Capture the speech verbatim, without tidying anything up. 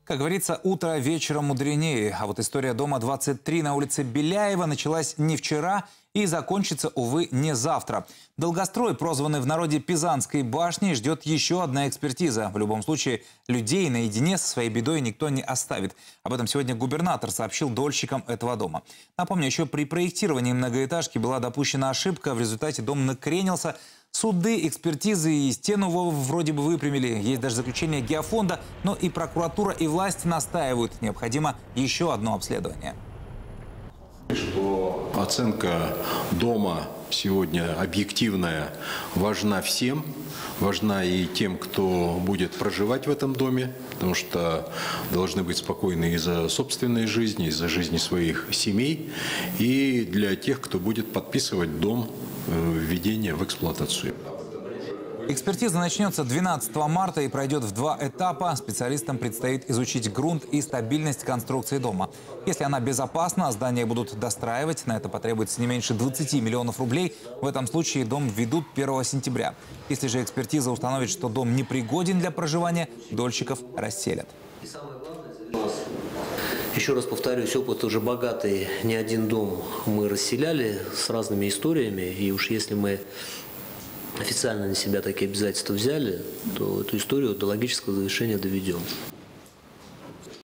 Как говорится, утро вечером мудренее. А вот история дома двадцать три на улице Беляева началась не вчера и закончится, увы, не завтра. Долгострой, прозванный в народе Пизанской башней, ждет еще одна экспертиза. В любом случае, людей наедине со своей бедой никто не оставит. Об этом сегодня губернатор сообщил дольщикам этого дома. Напомню, еще при проектировании многоэтажки была допущена ошибка. В результате дом накренился. Суды, экспертизы и стену вроде бы выпрямили. Есть даже заключение Геофонда, но и прокуратура, и власти настаивают. Необходимо еще одно обследование. Что оценка дома сегодня объективная, важна всем, важна и тем, кто будет проживать в этом доме, потому что должны быть спокойны и за собственной жизни, и за жизни своих семей, и для тех, кто будет подписывать дом введения в эксплуатацию. Экспертиза начнется двенадцатого марта и пройдет в два этапа. Специалистам предстоит изучить грунт и стабильность конструкции дома. Если она безопасна, здание будут достраивать. На это потребуется не меньше двадцати миллионов рублей. В этом случае дом введут первого сентября. Если же экспертиза установит, что дом непригоден для проживания, дольщиков расселят. Еще раз повторюсь, опыт уже богатый. Не один дом мы расселяли с разными историями. И уж если мы официально на себя такие обязательства взяли, то эту историю до логического завершения доведем.